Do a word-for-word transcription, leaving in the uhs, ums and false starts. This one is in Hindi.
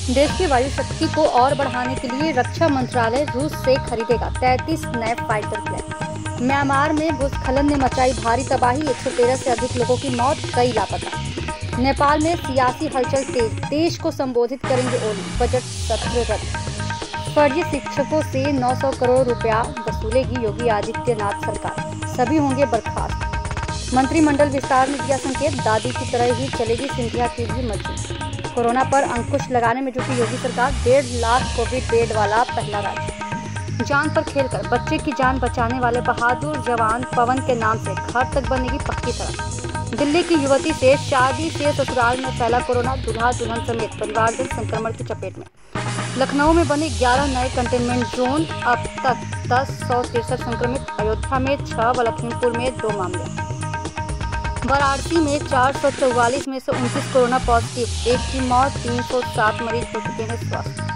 देश की वायु शक्ति को और बढ़ाने के लिए रक्षा मंत्रालय रूस से खरीदेगा तैंतीस नए फाइटर प्लेन। म्यांमार में भूस्खलन ने मचाई भारी तबाही, एक सौ तेरह से अधिक लोगों की मौत, कई लापता। नेपाल में सियासी हलचल तेज, देश को संबोधित करेंगे ओली, बजट सत्र रद्द। फर्जी शिक्षकों से नौ सौ करोड़ रुपया वसूलेगी योगी आदित्यनाथ सरकार, सभी होंगे बर्खास्त। मंत्रिमंडल विस्तार ने दिया संकेत, दादी की तरह ही चलेगी सिंधिया की भी मर्जी। कोरोना पर अंकुश लगाने में जुटी योगी सरकार, डेढ़ लाख कोविड बेड वाला पहला राज्य। जान पर खेलकर बच्चे की जान बचाने वाले बहादुर जवान पवन के नाम से घर तक बनेगी पक्की सड़क। दिल्ली की युवती से शादी से ससुराल में फैला कोरोना, दूल्हा दुल्हन समेत परिवारजन संक्रमण की चपेट में। लखनऊ में बने ग्यारह नए कंटेनमेंट जोन, अब तक दस सौ तिरसठ संक्रमित। अयोध्या में छह व लखीमपुर में दो मामले। वाराणसी में चार सौ चौवालीस में से उनतीस कोरोना पॉजिटिव, एक की मौत, तीन सौ सात मरीज हो चुके हैं स्वस्थ।